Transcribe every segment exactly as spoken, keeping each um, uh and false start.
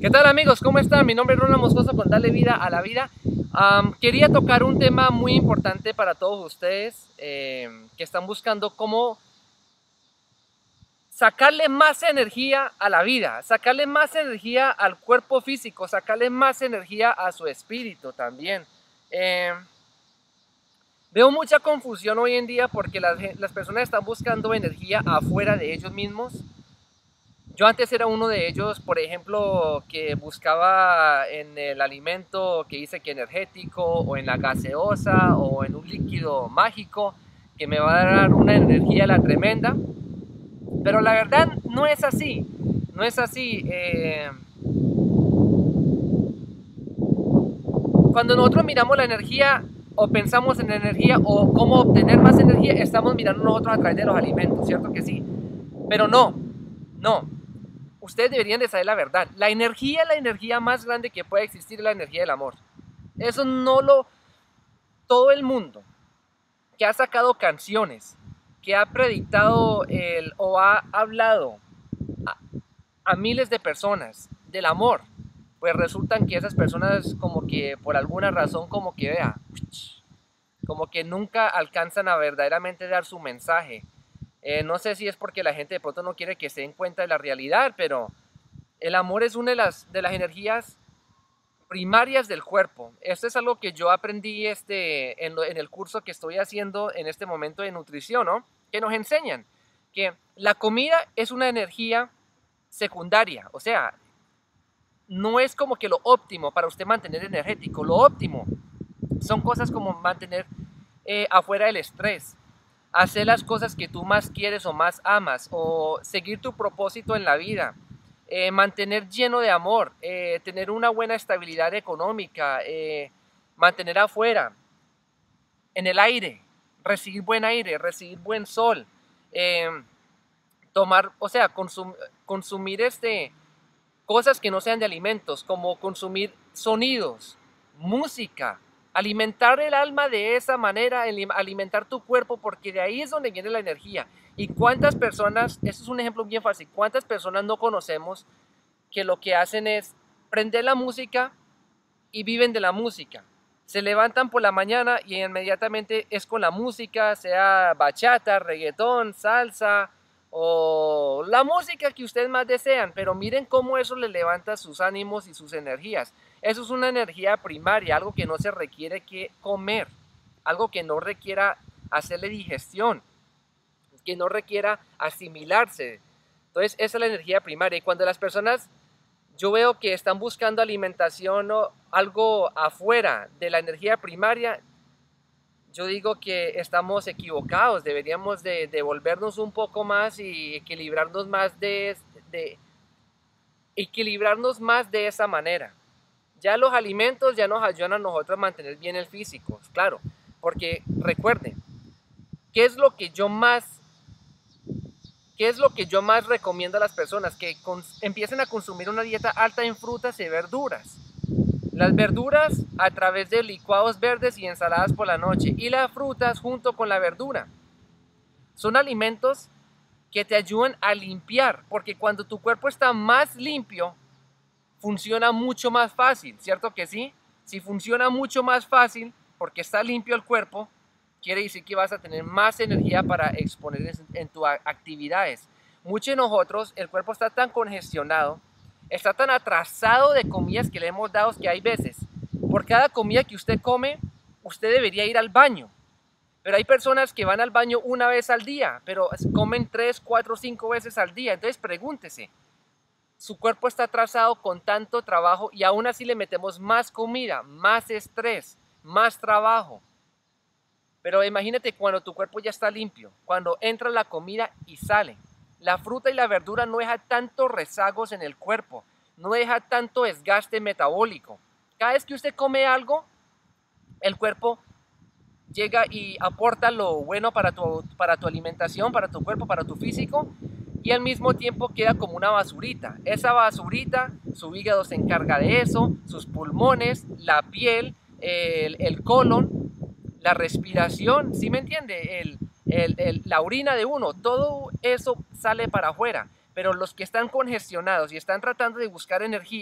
¿Qué tal, amigos? ¿Cómo están? Mi nombre es Ronald Moscoso con Darle Vida a la Vida. Um, quería tocar un tema muy importante para todos ustedes eh, que están buscando cómo sacarle más energía a la vida, sacarle más energía al cuerpo físico, sacarle más energía a su espíritu también. Eh, veo mucha confusión hoy en día porque las, las personas están buscando energía afuera de ellos mismos. Yo antes era uno de ellos, por ejemplo, que buscaba en el alimento que dice que energético, o en la gaseosa, o en un líquido mágico que me va a dar una energía la tremenda. Pero la verdad no es así, no es así. Eh, cuando nosotros miramos la energía o pensamos en energía o cómo obtener más energía, estamos mirando nosotros a través de los alimentos, ¿cierto que sí? Pero no, no. Ustedes deberían de saber la verdad. La energía, la energía más grande que puede existir es la energía del amor. Eso no lo... Todo el mundo que ha sacado canciones, que ha predictado el, o ha hablado a, a miles de personas del amor, pues resultan que esas personas como que por alguna razón como que vea, como que nunca alcanzan a verdaderamente dar su mensaje. Eh, no sé si es porque la gente de pronto no quiere que se den cuenta de la realidad, pero el amor es una de las, de las energías primarias del cuerpo. Esto es algo que yo aprendí este, en, lo, en el curso que estoy haciendo en este momento de nutrición, ¿no? Que nos enseñan que la comida es una energía secundaria, o sea, no es como que lo óptimo para usted mantener energético. Lo óptimo son cosas como mantener eh, afuera el estrés, hacer las cosas que tú más quieres o más amas, o seguir tu propósito en la vida, eh, mantener lleno de amor, eh, tener una buena estabilidad económica, eh, mantener afuera, en el aire, recibir buen aire, recibir buen sol, eh, tomar, o sea, consum consumir este, cosas que no sean de alimentos, como consumir sonidos, música, alimentar el alma de esa manera, alimentar tu cuerpo, porque de ahí es donde viene la energía. Y cuántas personas, esto es un ejemplo bien fácil, cuántas personas no conocemos que lo que hacen es prender la música y viven de la música. Se levantan por la mañana y inmediatamente es con la música, sea bachata, reggaetón, salsa o la música que ustedes más desean, pero miren cómo eso les levanta sus ánimos y sus energías. Eso es una energía primaria, algo que no se requiere que comer, algo que no requiera hacerle digestión, que no requiera asimilarse. Entonces esa es la energía primaria. Y cuando las personas, yo veo que están buscando alimentación o algo afuera de la energía primaria, yo digo que estamos equivocados. Deberíamos de devolvernos un poco más y equilibrarnos más de, de equilibrarnos más de esa manera. Ya los alimentos ya nos ayudan a nosotros a mantener bien el físico, claro, porque recuerden, ¿qué es lo que yo más ¿Qué es lo que yo más recomiendo a las personas? Que empiecen a consumir una dieta alta en frutas y verduras. Las verduras a través de licuados verdes y ensaladas por la noche. Y las frutas junto con la verdura. Son alimentos que te ayudan a limpiar. Porque cuando tu cuerpo está más limpio, funciona mucho más fácil. ¿Cierto que sí? Si funciona mucho más fácil porque está limpio el cuerpo, quiere decir que vas a tener más energía para exponer en tus actividades. Muchos de nosotros, el cuerpo está tan congestionado, está tan atrasado de comidas que le hemos dado, que hay veces, por cada comida que usted come, usted debería ir al baño. Pero hay personas que van al baño una vez al día, pero comen tres, cuatro, cinco veces al día. Entonces pregúntese, su cuerpo está atrasado con tanto trabajo y aún así le metemos más comida, más estrés, más trabajo. Pero imagínate cuando tu cuerpo ya está limpio, cuando entra la comida y sale. La fruta y la verdura no deja tantos rezagos en el cuerpo, no deja tanto desgaste metabólico. Cada vez que usted come algo, el cuerpo llega y aporta lo bueno para tu, para tu alimentación, para tu cuerpo, para tu físico, y al mismo tiempo queda como una basurita. Esa basurita, su hígado se encarga de eso, sus pulmones, la piel, el, el colon, la respiración, ¿sí me entiende? El, el, el, la orina de uno, todo eso sale para afuera. Pero los que están congestionados y están tratando de buscar energía,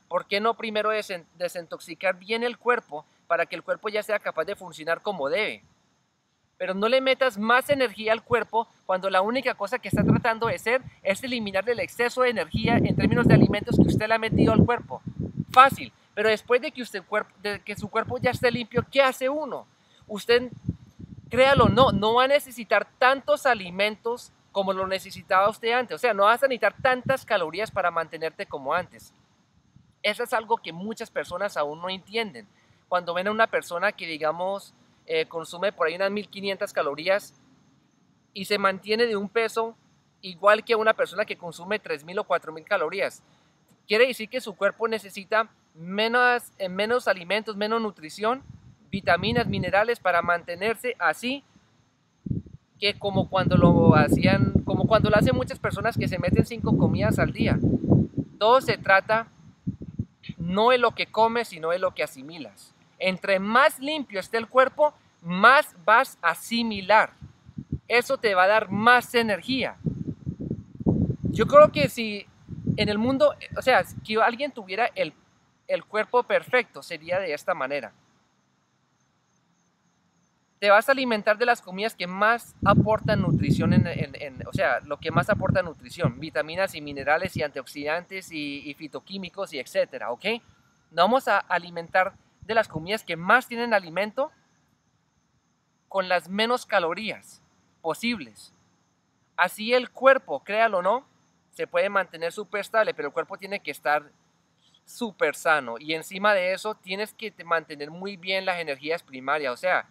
¿Por qué no primero desen desintoxicar bien el cuerpo para que el cuerpo ya sea capaz de funcionar como debe? Pero no le metas más energía al cuerpo cuando la única cosa que está tratando de hacer es eliminarle el exceso de energía en términos de alimentos que usted le ha metido al cuerpo. Fácil, pero después de que, usted, de que su cuerpo ya esté limpio, ¿qué hace uno? Usted, créalo o no, no va a necesitar tantos alimentos como lo necesitaba usted antes. O sea, no vas a necesitar tantas calorías para mantenerte como antes. Eso es algo que muchas personas aún no entienden. Cuando ven a una persona que, digamos, eh, consume por ahí unas mil quinientas calorías y se mantiene de un peso igual que una persona que consume tres mil o cuatro mil calorías, quiere decir que su cuerpo necesita menos, eh, menos alimentos, menos nutrición, vitaminas, minerales para mantenerse así que como cuando lo hacían, como cuando lo hacen muchas personas que se meten cinco comidas al día. Todo se trata no de lo que comes, sino de lo que asimilas. Entre más limpio esté el cuerpo, más vas a asimilar. Eso te va a dar más energía. Yo creo que si en el mundo, o sea, que alguien tuviera el, el cuerpo perfecto, sería de esta manera. Te vas a alimentar de las comidas que más aportan nutrición, en, en, en, o sea, lo que más aporta nutrición, vitaminas y minerales y antioxidantes y, y fitoquímicos y etcétera, ¿ok? Nos vamos a alimentar de las comidas que más tienen alimento con las menos calorías posibles. Así el cuerpo, créalo o no, se puede mantener súper estable, pero el cuerpo tiene que estar súper sano. Y encima de eso tienes que mantener muy bien las energías primarias, o sea,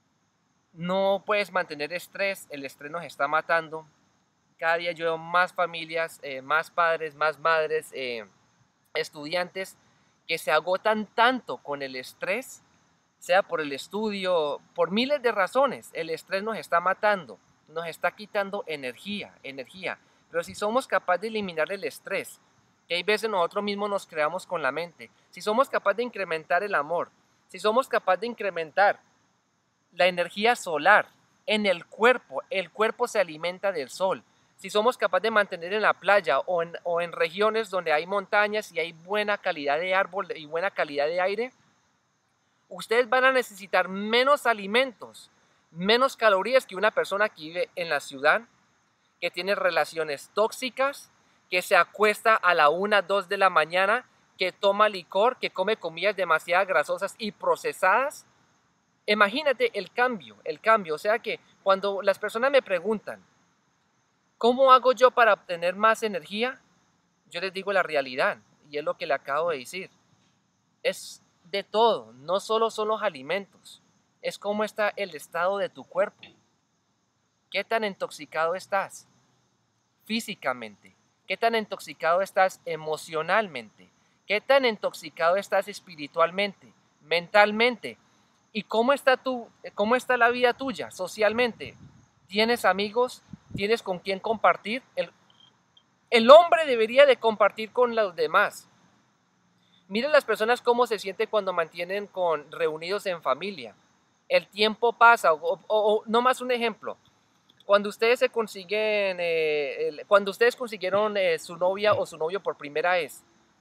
no puedes mantener estrés, el estrés nos está matando. Cada día yo veo más familias, eh, más padres, más madres, eh, estudiantes que se agotan tanto con el estrés, sea por el estudio, por miles de razones. El estrés nos está matando, nos está quitando energía, energía. Pero si somos capaces de eliminar el estrés, que hay veces nosotros mismos nos creamos con la mente, si somos capaces de incrementar el amor, si somos capaces de incrementar la energía solar en el cuerpo, el cuerpo se alimenta del sol. Si somos capaces de mantener en la playa o en, o en regiones donde hay montañas y hay buena calidad de árbol y buena calidad de aire, ustedes van a necesitar menos alimentos, menos calorías que una persona que vive en la ciudad, que tiene relaciones tóxicas, que se acuesta a la una, dos de la mañana, que toma licor, que come comidas demasiado grasosas y procesadas. Imagínate el cambio, el cambio. O sea que cuando las personas me preguntan, ¿cómo hago yo para obtener más energía? Yo les digo la realidad, y es lo que le acabo de decir. Es de todo, no solo son los alimentos, es cómo está el estado de tu cuerpo. ¿Qué tan intoxicado estás físicamente? ¿Qué tan intoxicado estás emocionalmente? ¿Qué tan intoxicado estás espiritualmente, mentalmente? ¿Y cómo está, tu, cómo está la vida tuya socialmente? ¿Tienes amigos? ¿Tienes con quién compartir? El, el hombre debería de compartir con los demás. Miren las personas cómo se sienten cuando mantienen con, reunidos en familia. El tiempo pasa, o, o, o no más un ejemplo. Cuando ustedes se consiguen, eh, el, cuando ustedes consiguieron eh, su novia o su novio por primera vez,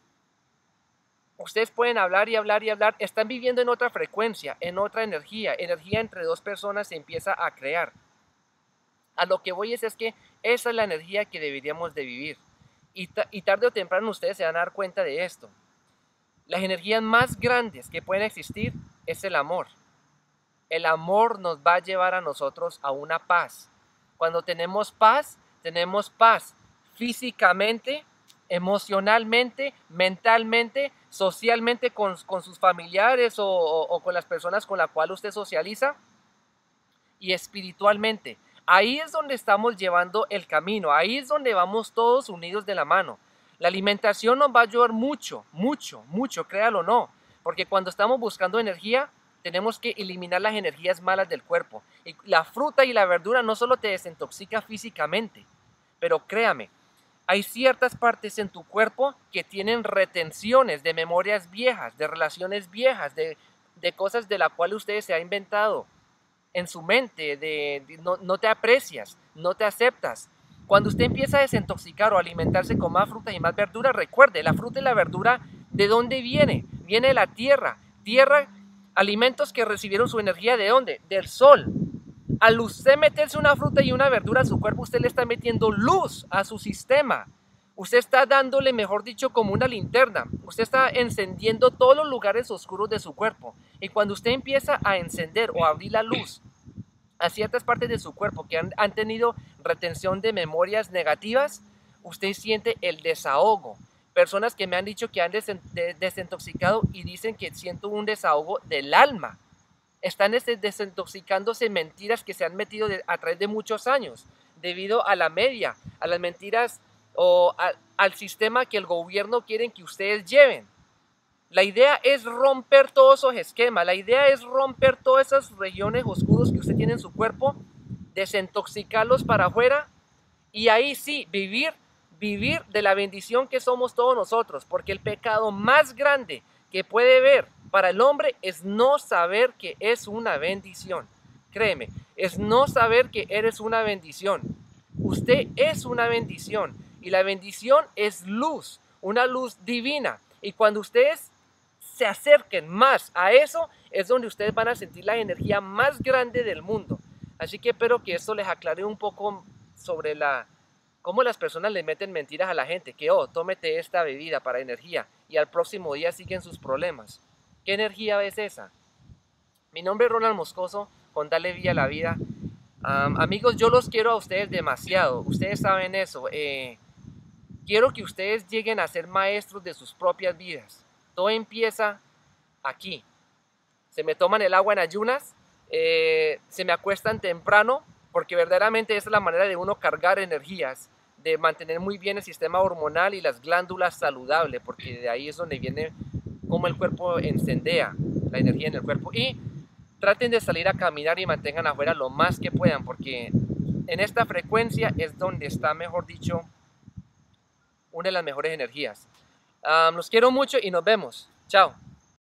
ustedes pueden hablar y hablar y hablar, están viviendo en otra frecuencia, en otra energía, energía entre dos personas se empieza a crear. A lo que voy es, es que esa es la energía que deberíamos de vivir. Y, ta y tarde o temprano ustedes se van a dar cuenta de esto. Las energías más grandes que pueden existir es el amor. El amor nos va a llevar a nosotros a una paz. Cuando tenemos paz, tenemos paz físicamente, emocionalmente, mentalmente, socialmente con, con sus familiares o, o, o con las personas con las cuales usted socializa, y espiritualmente. Ahí es donde estamos llevando el camino, ahí es donde vamos todos unidos de la mano. La alimentación nos va a ayudar mucho, mucho, mucho, créalo o no, porque cuando estamos buscando energía, tenemos que eliminar las energías malas del cuerpo. Y la fruta y la verdura no solo te desintoxica físicamente, pero créame, hay ciertas partes en tu cuerpo que tienen retenciones de memorias viejas, de relaciones viejas, de, de cosas de las cuales usted se ha inventado en su mente, de, de no, no te aprecias, no te aceptas. Cuando usted empieza a desintoxicar o alimentarse con más frutas y más verduras, recuerde, la fruta y la verdura ¿De dónde viene? Viene de la tierra. Tierra, alimentos que recibieron su energía ¿de dónde? Del sol. Al usted meterse una fruta y una verdura a su cuerpo, usted le está metiendo luz a su sistema. Usted está dándole, mejor dicho, como una linterna. Usted está encendiendo todos los lugares oscuros de su cuerpo. Y cuando usted empieza a encender o a abrir la luz a ciertas partes de su cuerpo que han, han tenido retención de memorias negativas, usted siente el desahogo. Personas que me han dicho que han desen, de, desintoxicado y dicen que siento un desahogo del alma. Están desintoxicándose mentiras que se han metido de, a través de muchos años, debido a la media, a las mentiras o a, al sistema que el gobierno quiere que ustedes lleven. La idea es romper todos esos esquemas, la idea es romper todas esas regiones oscuras que usted tiene en su cuerpo, desintoxicarlos para afuera y ahí sí, vivir, vivir de la bendición que somos todos nosotros, porque el pecado más grande que puede haber para el hombre es no saber que es una bendición. Créeme, es no saber que eres una bendición. Usted es una bendición y la bendición es luz, una luz divina. Y cuando ustedes se acerquen más a eso, es donde ustedes van a sentir la energía más grande del mundo. Así que espero que esto les aclare un poco sobre la, cómo las personas le meten mentiras a la gente, que oh, tómete esta bebida para energía y al próximo día siguen sus problemas. ¿Qué energía es esa? Mi nombre es Ronald Moscoso, con Dale Vida a la Vida. Um, amigos, yo los quiero a ustedes demasiado, ustedes saben eso. Eh, quiero que ustedes lleguen a ser maestros de sus propias vidas. Todo empieza aquí. Se me toman el agua en ayunas, eh, se me acuestan temprano, porque verdaderamente esa es la manera de uno cargar energías, de mantener muy bien el sistema hormonal y las glándulas saludables, porque de ahí es donde viene cómo el cuerpo encendea la energía en el cuerpo. Y traten de salir a caminar y mantengan afuera lo más que puedan, porque en esta frecuencia es donde está, mejor dicho, una de las mejores energías. Um, los quiero mucho y nos vemos. Chao.